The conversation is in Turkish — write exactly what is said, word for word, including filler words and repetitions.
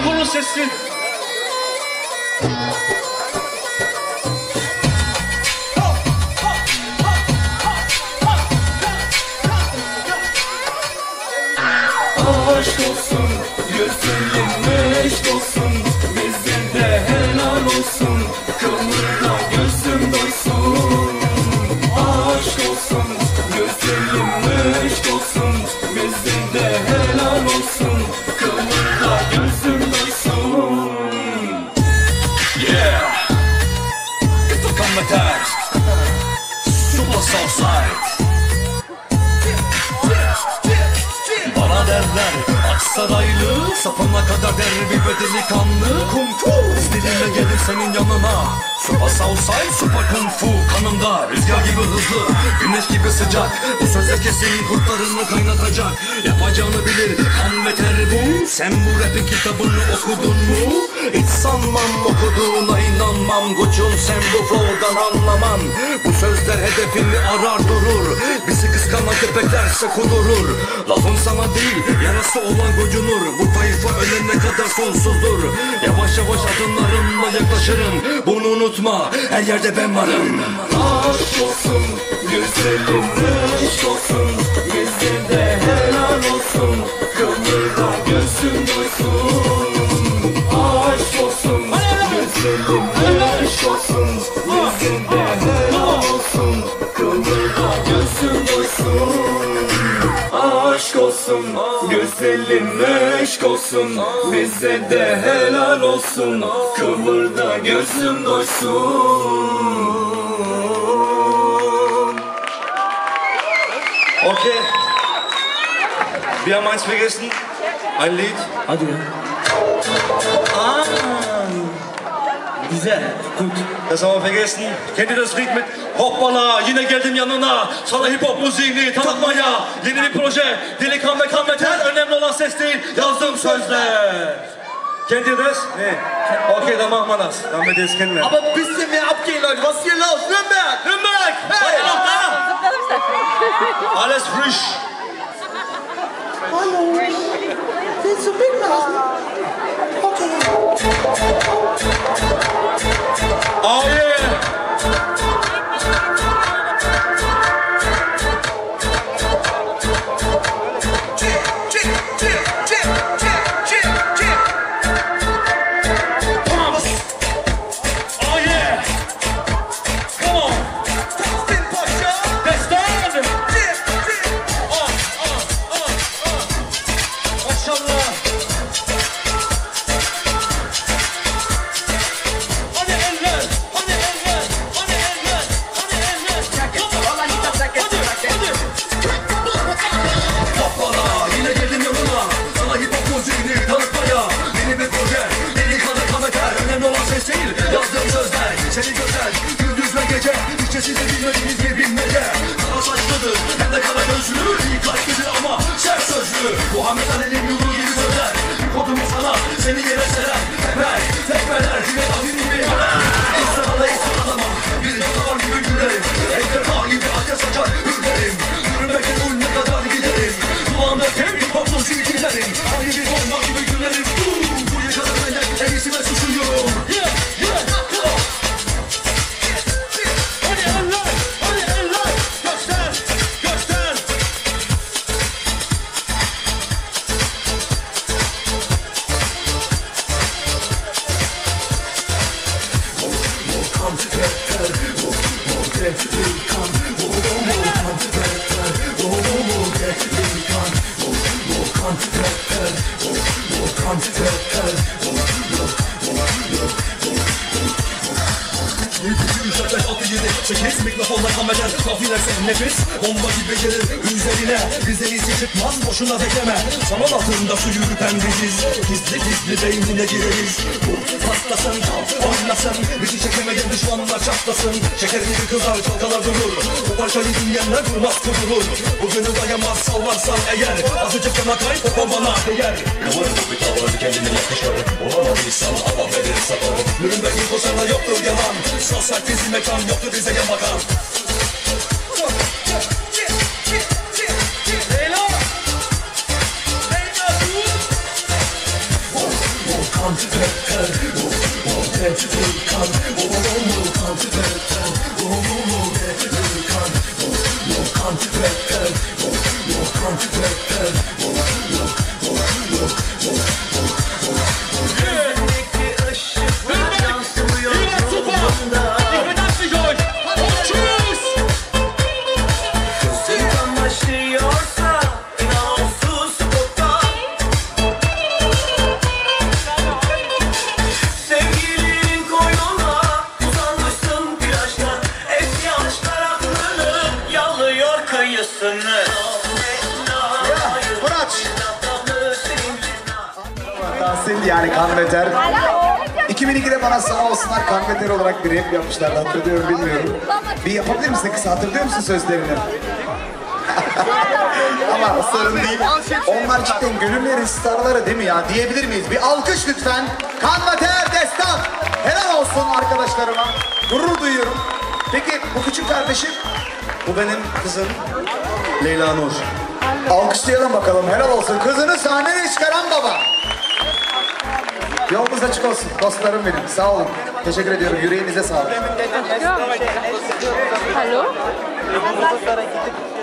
Duygunun sesi. Aşk olsun, gözlerin meşk olsun, bizim de helal olsun, kıvrıda gözüm doysun. Aşk olsun, gözlerin meşk olsun, bizim de helal olsun, kıvrıda gözüm doysun. Yeah, it's a combat, super Southside. Bana derler Aksaraylı, sapına kadar der bir bedeli kanlı. Kung fu stilinle gelir senin yanına. Super Southside, super kung fu kanımda. Rüzgar gibi hızlı, güneş gibi sıcak. Bu sözler kesin kurtlarını kaynatacak. Yapacağını bilir kan ve ter bu. Sen bu rapin kitabını okudun mu? Hiç sanmam okuduğuna inanmam. Koçum sen bu flow'dan anlaman. Bu sözler hedefini arar durur. Bizi kıskanan köpeklerse kudurur. Lafım sana değil, yarası olan gocunur. Bu tayfa ölene kadar sonsuzdur. Yavaş yavaş adımlarımla yaklaşırım. Bunu unutma, her yerde ben varım. Aşk olsun, güzelim aşk olsun, bizim de helal olsun, kıvrıda gözüm doysun. Aşk olsun, güzelim aşk olsun, bizim de helal olsun, kıvrıda gözüm doysun. Aşk olsun, güzelim meşk olsun, bize de helal olsun, kıvırda gözüm doysun. Okay. Wir haben eins vergessen. Ein Lied. Hadi ya. Ah. Güzel, gut. Das haben wir vergessen. Kennt ihr das Lied mit Hoppala, yine geldim yanına, sana hip hop müziğini tanıtmaya. Yeni bir proje, delikanlı kan ve ter, önemli olan ses değil, yazdığım sözler. Kennt ihr das? Nee. Okay, dann machen wir das. Dann wir das kennenlernen. Aber ein bisschen mehr abgehen, Leute. Was ist hier los? Nürnberg! Nürnberg! Hey! Seid ihr noch da? Alles frisch. Hallo. Willst du mitmachen? Okay. Oh yeah! Seni güzel, gündüz ve gece, işte sizi bilmediğiniz bir bilmece. Kara saçlıdır, hem de kara gözlü, iyi kalplidir ama sert sözlü. Muhammed Ali'nin yolu gibi sözler, kodumu sana, seni yere serer. Teper, tekmeler, cüret abinin bir haber. İstemada istemadamam, bir canavar gibi gülerim. Ejderha gibi ateş saçar, hürlerim. Yürümekten ulme kadar giderim. Kulağımda temiz toplum silkilerim. Hani bir bomba gibi gülerim. Bu yıkadım ben en iyisine susuyorum. sekiz mikrofonla kameler, kafiler senin nefis bomba gibi gelir üzerine, bizden iyisi çıkmaz boşuna bekleme. Saman altında su yürüten biziz, gizli gizli beynine gireriz. Bu patlasın, oynasın, bizi çekemeden düşmanlar çatlasın. Şeker gibi kızar, çalkalar durur, bu parçayı dinleyenler durmaz kudurur. Bugünü dayanmaz sallarsan eğer, azıcık yana kay, popon bana değer. Kıvır bir tavır kendine yakışır, olamadıysan Allah verir sabır. Nürnberg'in koşarına yoktur yalan, sosyak bizi mekan yoktur bize yan bakan. Volkan tüfekler Volkan tüfekler Volkan tüfekler Volkan tüfekler Volkan tüfekler Gözündeki ışıklar yansıyor yolunda. Gözün kamaşıyorsa inansız spota. Sevgilinin koynuna uzanmışsın plajda. Eski aşklar aklını yalıyor kıyısını. Murat. Tahsin yani kan beter. iki bin ikide bana sağ olsunlar kan beter olarak bir rap yapmışlardı. Hatırlıyorum bilmiyorum. Bir yapabilir misin kısa? Hatırlıyor musun sözlerini? Ama sorun değil. Onlar cidden gönüllerin starları değil mi ya? Diyebilir miyiz? Bir alkış lütfen. Kan beter destan. Helal olsun arkadaşlarıma. Gurur duyuyorum. Peki bu küçük kardeşim? Bu benim kızım Leyla Nur. Alkışlayalım bakalım. Helal olsun. Kızını sahneye çıkaran baba. Yolunuz açık olsun. Dostlarım benim. Sağ olun. Teşekkür ediyorum. Yüreğinize sağlık. Hallo?